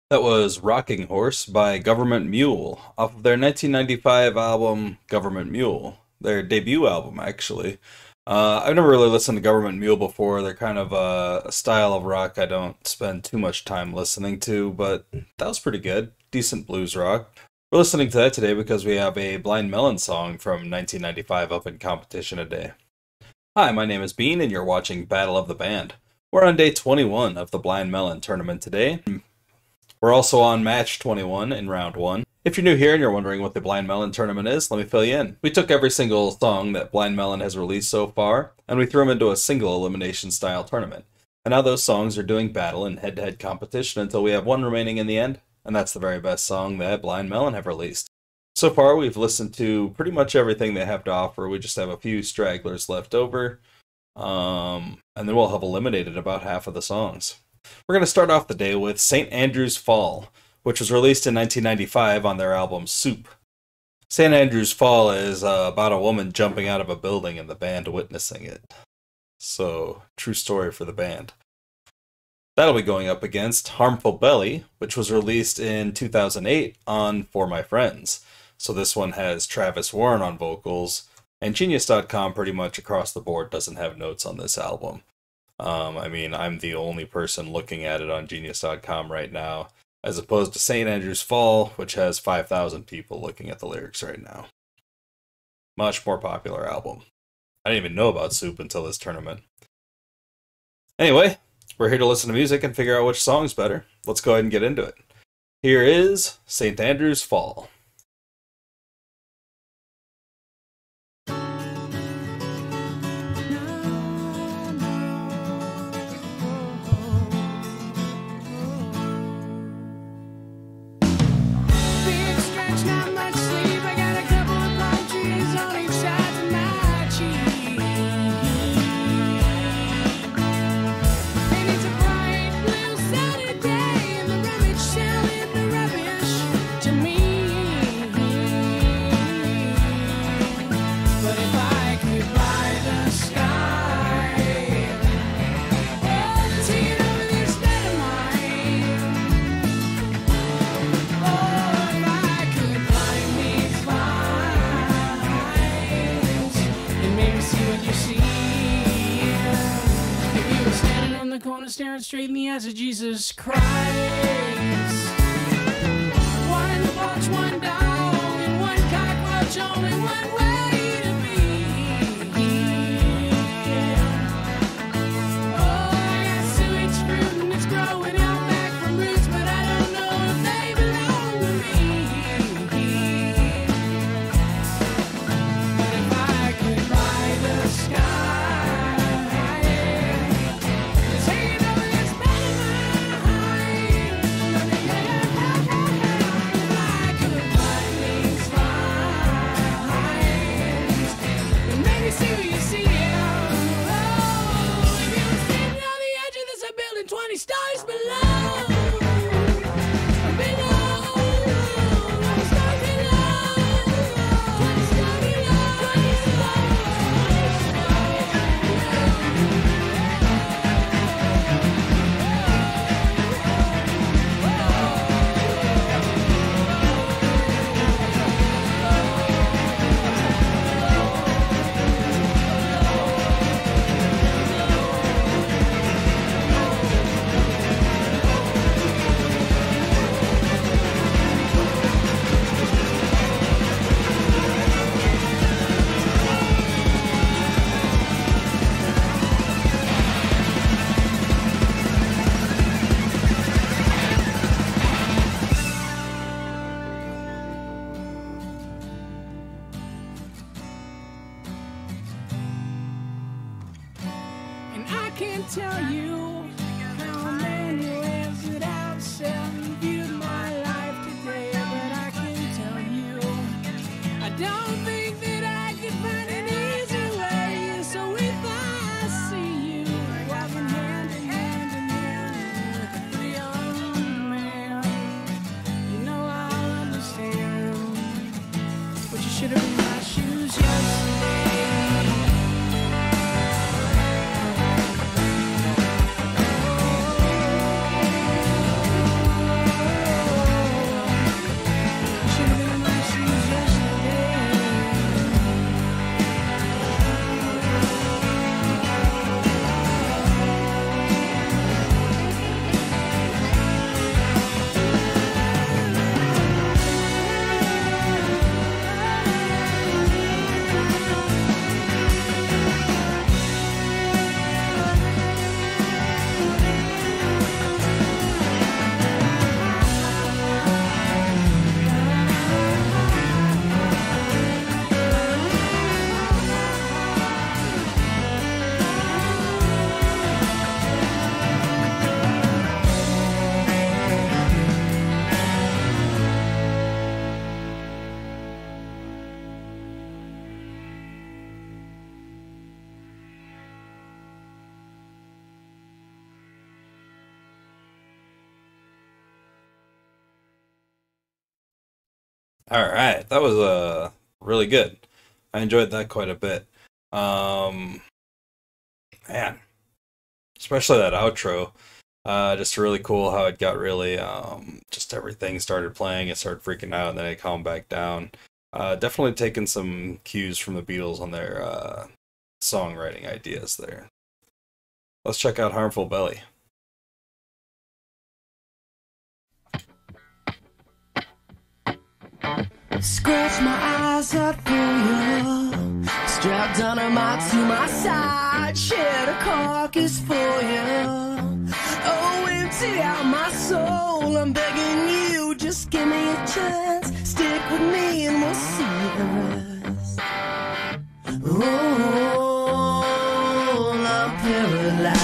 That was Rocking Horse by Government Mule off of their 1995 album Government Mule, their debut album, actually. I've never really listened to Government Mule before. They're kind of a style of rock I don't spend too much time listening to, but that was pretty good. Decent blues rock. We're listening to that today because we have a Blind Melon song from 1995 up in competition today. Hi, my name is Bean, and you're watching Battle of the Band. We're on day 21 of the Blind Melon tournament today. We're also on match 21 in round 1. If you're new here and you're wondering what the Blind Melon tournament is, let me fill you in. We took every single song that Blind Melon has released so far, and we threw them into a single elimination style tournament. And now those songs are doing battle in head-to-head competition until we have one remaining in the end, and that's the very best song that Blind Melon have released. So far, we've listened to pretty much everything they have to offer. We just have a few stragglers left over, and then we'll have eliminated about half of the songs. We're going to start off the day with St. Andrew's Fall, which was released in 1995 on their album Soup. St. Andrew's Fall is about a woman jumping out of a building and the band witnessing it. So, true story for the band. That'll be going up against Harmful Belly, which was released in 2008 on For My Friends. So this one has Travis Warren on vocals, and Genius.com pretty much across the board doesn't have notes on this album. I'm the only person looking at it on Genius.com right now, as opposed to St. Andrew's Fall, which has 5,000 people looking at the lyrics right now. Much more popular album. I didn't even know about Soup until this tournament. Anyway, we're here to listen to music and figure out which song's better. Let's go ahead and get into it. Here is St. Andrew's Fall. Staring straight in the eyes of Jesus Christ. One in the box, one dog, and one cockroach, only one way to be. Oh, I got sewage fruit and it's growing out back from roots, but I don't know if they belong to me. But if I could buy the sky, stars below, below, stars below, 20 stars below, 20 can't tell you how many ways that I've said and viewed my life today, but I can tell you I don't think that I could find an easy way. So if I see you walking hand in hand with a young man, you know I'll understand. But you should have been in my shoes yesterday. All right, that was really good. I enjoyed that quite a bit. Um, Man, especially that outro. Just really cool how it got really just everything started playing. It started freaking out, and then it calmed back down. Definitely taking some cues from the Beatles on their songwriting ideas there. Let's check out Harmful Belly. Scratch my eyes out for you. Strap dynamite to my side. Shed a carcass for you. Oh, empty out my soul. I'm begging you, just give me a chance. Stick with me and we'll see the rest. Oh, I'm paralyzed.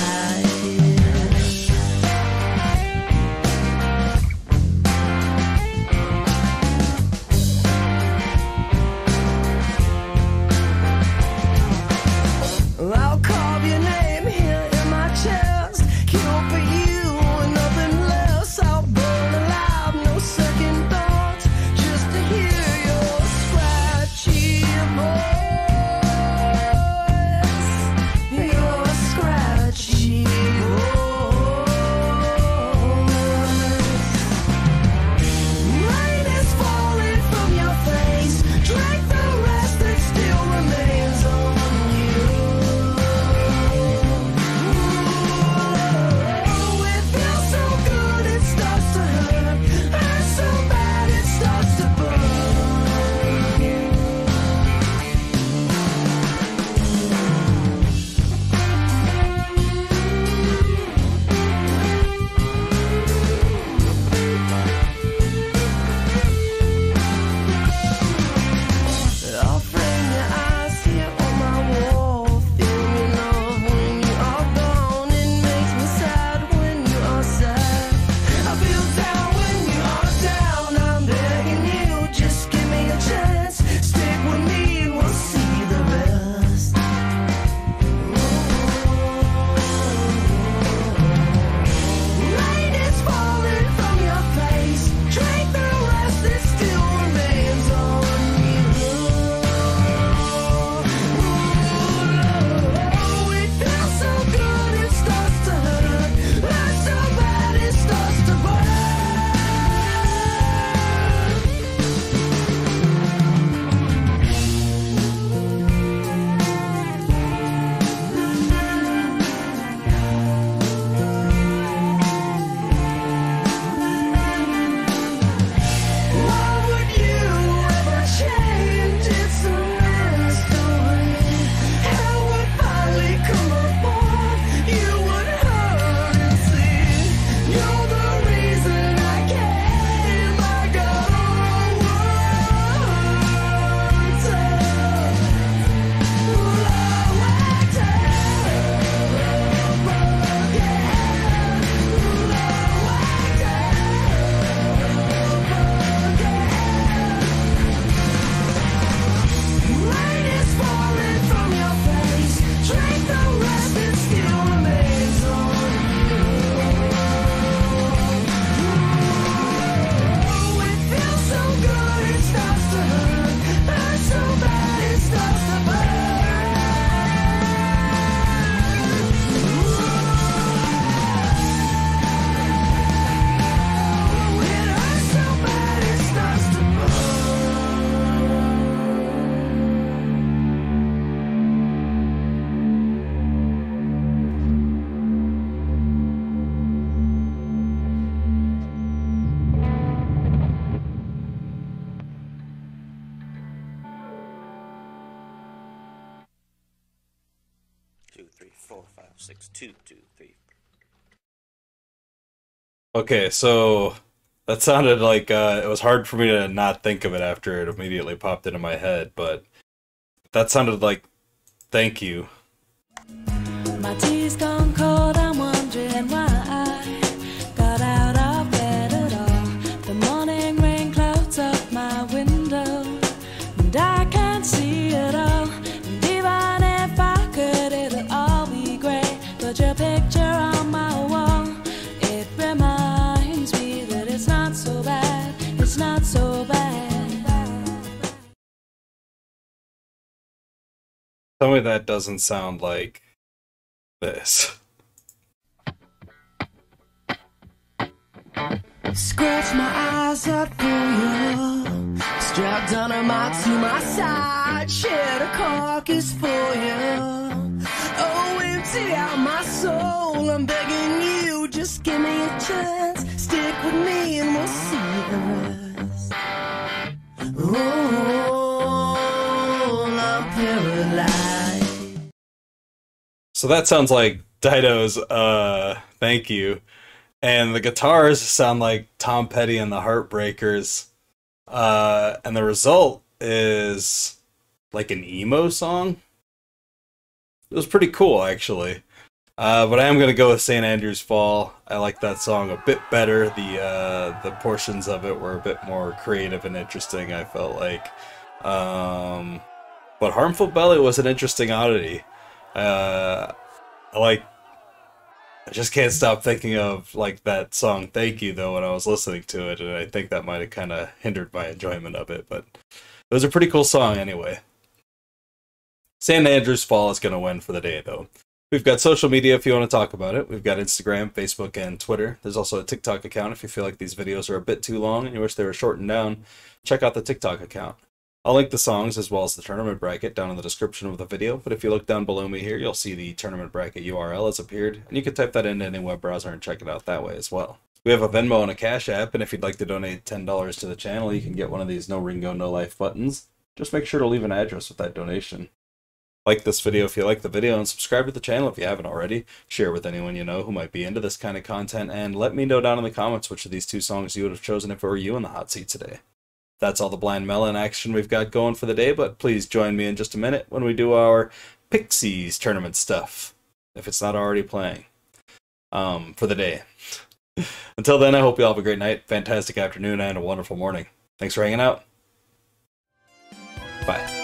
I'll carve your name here in my chest. Kill for you and nothing less. I'll burn alive, no second thoughts. Just to hear your scratchy voice. Your scratchy voice. Rain is falling from your face. Drink the rest that still remains on you. It feels so good it starts to hurt. Hurts so bad it starts to burn. I'll frame your eyes here on my wall. Feel your love when you are gone. It makes me sad when you are sad. I feel down when you are down. I'm begging you, just give me a chance. Stick with me and we'll see the rest. Rain is falling from your face. Drink the rest that still remains on you. It feels so good it starts to hurt. Hurts so bad it starts to burn. Why would you ever change? It's a mystery. Hell would finally come upon. You would hurt and see. You're the reason I came. I got a Rain is falling from your face. Drink the rest that still remains on you. It feels so good it starts to hurt. Hurts so bad it starts to burn. It hurts so bad it starts to burn. Two, three, four, five, six, two, two, three. Okay, so that sounded like it was hard for me to not think of it after it immediately popped into my head, but that sounded like thank you. My tea's gone cold, I'm wondering why I got out of bed at all. The morning rain clouds up my window, and I can't see it all. And even if I could, it'll all be great. But your picture on my wall, it reminds me that it's not so bad, it's not so bad. Tell me that doesn't sound like this. Scratch my eyes out for you. Strap dynamite to my side. Shed a carcass for you. Oh, empty out my soul. I'm begging you, just give me a chance. Stick with me and we'll see the rest. Oh, I'm paralyzed. So that sounds like Dido's Thank You. And the guitars sound like Tom Petty and the Heartbreakers. And the result is like an emo song. It was pretty cool, actually. But I am going to go with St. Andrew's Fall. I like that song a bit better. The portions of it were a bit more creative and interesting, I felt like. But Harmful Belly was an interesting oddity. I just can't stop thinking of like that song Thank You though when I was listening to it, and I think that might have kind of hindered my enjoyment of it, but it was a pretty cool song anyway. St. Andrew's Fall is going to win for the day though. We've got social media if you want to talk about it. We've got Instagram, Facebook, and Twitter. There's also a TikTok account if you feel like these videos are a bit too long and you wish they were shortened down. Check out the TikTok account. I'll link the songs as well as the tournament bracket down in the description of the video, but if you look down below me here, you'll see the tournament bracket URL has appeared, and you can type that into any web browser and check it out that way as well. We have a Venmo and a Cash App, and if you'd like to donate $10 to the channel, you can get one of these No Ringo, No Life buttons. Just make sure to leave an address with that donation. Like this video if you like the video, and subscribe to the channel if you haven't already. Share with anyone you know who might be into this kind of content, and let me know down in the comments which of these two songs you would have chosen if it were you in the hot seat today. That's all the Blind Melon action we've got going for the day, but please join me in just a minute when we do our Pixies tournament stuff, if it's not already playing, for the day. Until then, I hope you all have a great night, fantastic afternoon, and a wonderful morning. Thanks for hanging out. Bye.